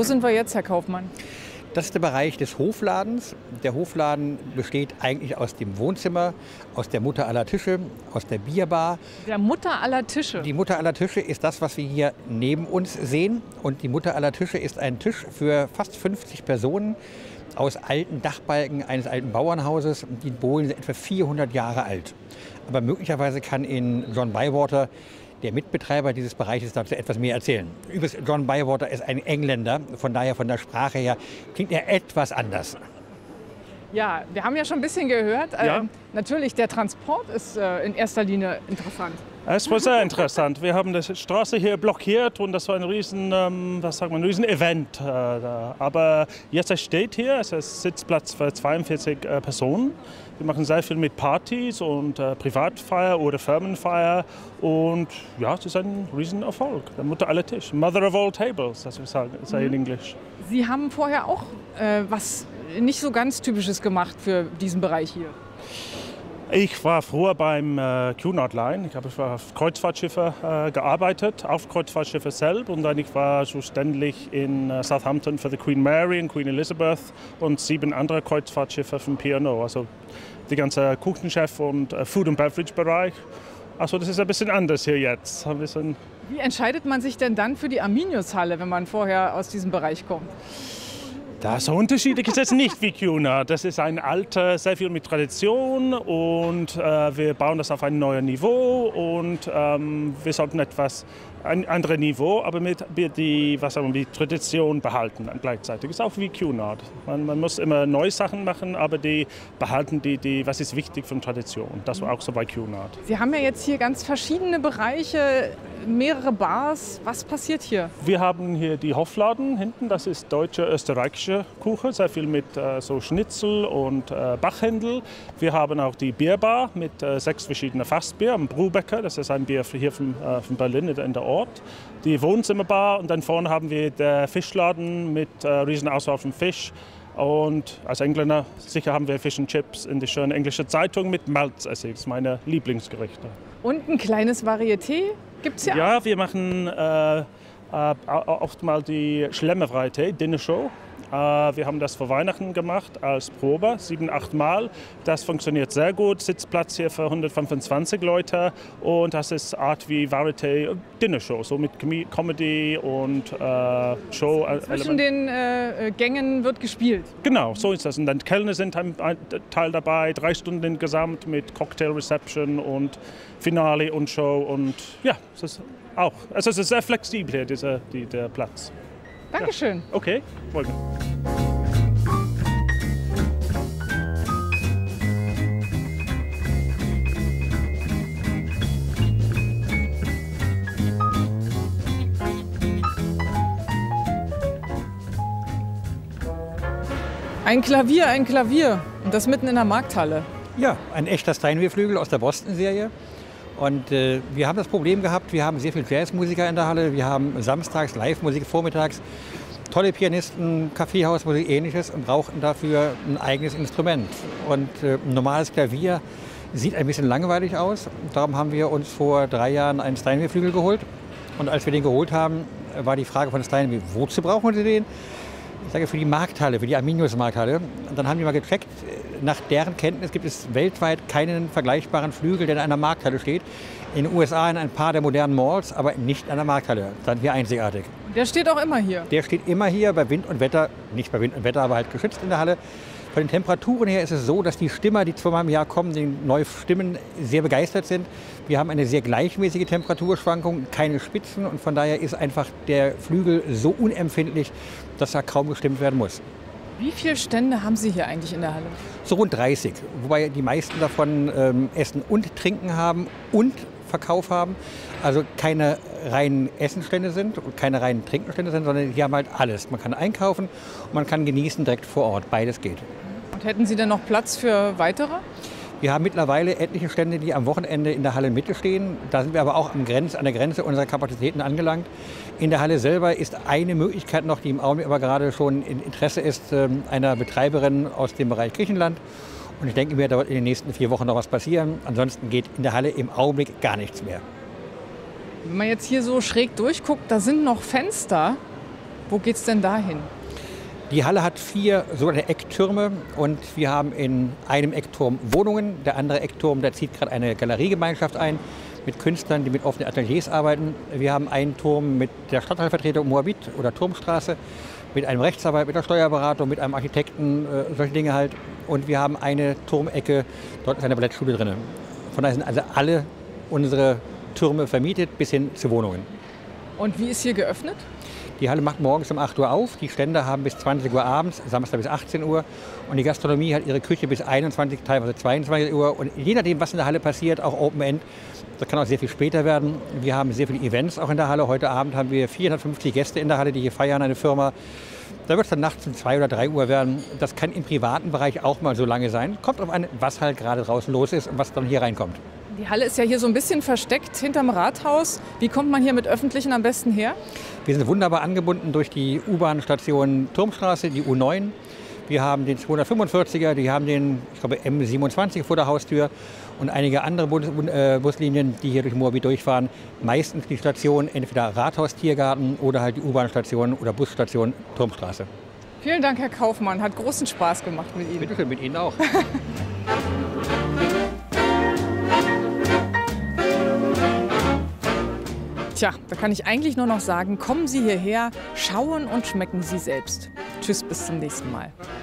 sind wir jetzt, Herr Kaufmann? Das ist der Bereich des Hofladens. Der Hofladen besteht eigentlich aus dem Wohnzimmer, aus der Mutter aller Tische, aus der Bierbar. Der Mutter aller Tische? Die Mutter aller Tische ist das, was wir hier neben uns sehen. Und die Mutter aller Tische ist ein Tisch für fast 50 Personen aus alten Dachbalken eines alten Bauernhauses. Die Bohlen sind etwa 400 Jahre alt. Aber möglicherweise kann Ihnen John Bywater, der Mitbetreiber dieses Bereiches, dazu etwas mehr erzählen. Übrigens, John Bywater ist ein Engländer, von daher von der Sprache her klingt er etwas anders. Ja, wir haben ja schon ein bisschen gehört. Ja. Natürlich, der Transport ist in erster Linie interessant. Es war sehr interessant. Wir haben die Straße hier blockiert und das war ein riesen, riesen Event. Aber jetzt es steht hier, es ist Sitzplatz für 42 Personen. Wir machen sehr viel mit Partys und Privatfeier oder Firmenfeier. Und ja, es ist ein Riesenerfolg. Der Mutter aller Tisch. Mother of all tables, as we say in English. Sie haben vorher auch was nicht so ganz Typisches gemacht für diesen Bereich hier. Ich war früher beim Cunard Line. Ich habe auf Kreuzfahrtschiffe gearbeitet, auf Kreuzfahrtschiffe selbst. Und dann ich war zuständig in Southampton für die Queen Mary und Queen Elizabeth und 7 andere Kreuzfahrtschiffe vom P&O. Also die ganze Küchenchef und Food- and Beverage-Bereich. Also das ist ein bisschen anders hier jetzt. Wie entscheidet man sich denn dann für die Arminius-Halle, wenn man vorher aus diesem Bereich kommt? Das so unterschiedlich ist es nicht wie Cunard. Das ist ein alter, sehr viel mit Tradition und wir bauen das auf ein neues Niveau und wir sollten ein anderes Niveau, aber mit die Tradition behalten gleichzeitig. Das ist auch wie Cunard. Man muss immer neue Sachen machen, aber die behalten was ist wichtig von Tradition. Das war auch so bei Cunard. Sie haben ja jetzt hier ganz verschiedene Bereiche, mehrere Bars. Was passiert hier? Wir haben hier die Hofladen hinten, das ist deutsche, österreichische Küche, sehr viel mit so Schnitzel und Bachhändel. Wir haben auch die Bierbar mit 6 verschiedenen Fassbier am Brubecker, das ist ein Bier hier von Berlin in der Ort. Die Wohnzimmerbar und dann vorne haben wir den Fischladen mit riesen Auswahl von Fisch. Und als Engländer sicher haben wir Fish and Chips in die schöne englische Zeitung mit Malzessig, das ist meine Lieblingsgerichte. Und ein kleines Varieté gibt es ja auch? Ja, wir machen oft mal die Schlemmer-Varieté, Dinner Show. Wir haben das vor Weihnachten gemacht als Probe, 7, 8 Mal. Das funktioniert sehr gut. Sitzplatz hier für 125 Leute. Und das ist Art wie Varieté Dinner Show, so mit Comedy und Show. Zwischen den Gängen wird gespielt. Genau, so ist das. Und dann Kellner sind ein Teil dabei, 3 Stunden insgesamt mit Cocktail Reception und Finale und Show. Und ja, es ist auch. Also es ist sehr flexibel hier, der Platz. Dankeschön. Ja. Okay, folgen. Ein Klavier, ein Klavier. Und das mitten in der Markthalle. Ja, ein echter Steinway-Flügel aus der Boston-Serie. Und wir haben das Problem gehabt, wir haben sehr viele Jazzmusiker in der Halle, wir haben samstags Live-Musik, vormittags tolle Pianisten, Kaffeehausmusik, Ähnliches und brauchten dafür ein eigenes Instrument. Und ein normales Klavier sieht ein bisschen langweilig aus. Darum haben wir uns vor 3 Jahren einen Steinway-Flügel geholt. Und als wir den geholt haben, war die Frage von Steinway, wozu brauchen Sie den? Ich sage für die Markthalle, für die Arminius-Markthalle. Und dann haben die mal gecheckt, nach deren Kenntnis gibt es weltweit keinen vergleichbaren Flügel, der in einer Markthalle steht. In den USA in ein paar der modernen Malls, aber nicht in einer Markthalle. Dann hier einzigartig. Der steht auch immer hier? Der steht immer hier bei Wind und Wetter, nicht bei Wind und Wetter, aber halt geschützt in der Halle. Von den Temperaturen her ist es so, dass die Stimmer, die zweimal im Jahr kommen, die neu stimmen, sehr begeistert sind. Wir haben eine sehr gleichmäßige Temperaturschwankung, keine Spitzen und von daher ist einfach der Flügel so unempfindlich, dass er kaum gestimmt werden muss. Wie viele Stände haben Sie hier eigentlich in der Halle? So rund 30, wobei die meisten davon Essen und Trinken haben und Verkauf haben. Also keine reinen Essenstände sind und keine reinen Trinkenstände sind, sondern hier haben halt alles. Man kann einkaufen und man kann genießen direkt vor Ort. Beides geht. Und hätten Sie denn noch Platz für weitere? Wir haben mittlerweile etliche Stände, die am Wochenende in der Halle Mitte stehen. Da sind wir aber auch an der Grenze unserer Kapazitäten angelangt. In der Halle selber ist eine Möglichkeit noch, die im Augenblick aber gerade schon in Interesse ist, einer Betreiberin aus dem Bereich Griechenland. Und ich denke mir, da wird in den nächsten 4 Wochen noch was passieren. Ansonsten geht in der Halle im Augenblick gar nichts mehr. Wenn man jetzt hier so schräg durchguckt, da sind noch Fenster. Wo geht's denn dahin? Die Halle hat 4 sogenannte Ecktürme und wir haben in einem Eckturm Wohnungen. Der andere Eckturm, da zieht gerade eine Galeriegemeinschaft ein mit Künstlern, die mit offenen Ateliers arbeiten. Wir haben einen Turm mit der Stadtteilvertretung Moabit oder Turmstraße, mit einem Rechtsanwalt, mit einer Steuerberatung, mit einem Architekten, solche Dinge halt. Und wir haben eine Turmecke, dort ist eine Ballettschule drin. Von daher sind also alle unsere Türme vermietet bis hin zu Wohnungen. Und wie ist hier geöffnet? Die Halle macht morgens um 8 Uhr auf, die Stände haben bis 20 Uhr abends, Samstag bis 18 Uhr und die Gastronomie hat ihre Küche bis 21, teilweise 22 Uhr und je nachdem, was in der Halle passiert, auch Open End, das kann auch sehr viel später werden. Wir haben sehr viele Events auch in der Halle. Heute Abend haben wir 450 Gäste in der Halle, die hier feiern, eine Firma. Da wird es dann nachts um 2 oder 3 Uhr werden. Das kann im privaten Bereich auch mal so lange sein. Kommt drauf an, was halt gerade draußen los ist und was dann hier reinkommt. Die Halle ist ja hier so ein bisschen versteckt hinterm Rathaus. Wie kommt man hier mit Öffentlichen am besten her? Wir sind wunderbar angebunden durch die U-Bahn-Station Turmstraße, die U9. Wir haben den 245er, die haben den, ich glaube, M27 vor der Haustür und einige andere Buslinien, die hier durch Moabit durchfahren. Meistens die Station entweder Rathaus Tiergarten oder halt die U-Bahn-Station oder Busstation Turmstraße. Vielen Dank, Herr Kaufmann. Hat großen Spaß gemacht mit Ihnen. Bitte schön, mit Ihnen auch. Tja, da kann ich eigentlich nur noch sagen, kommen Sie hierher, schauen und schmecken Sie selbst. Tschüss, bis zum nächsten Mal.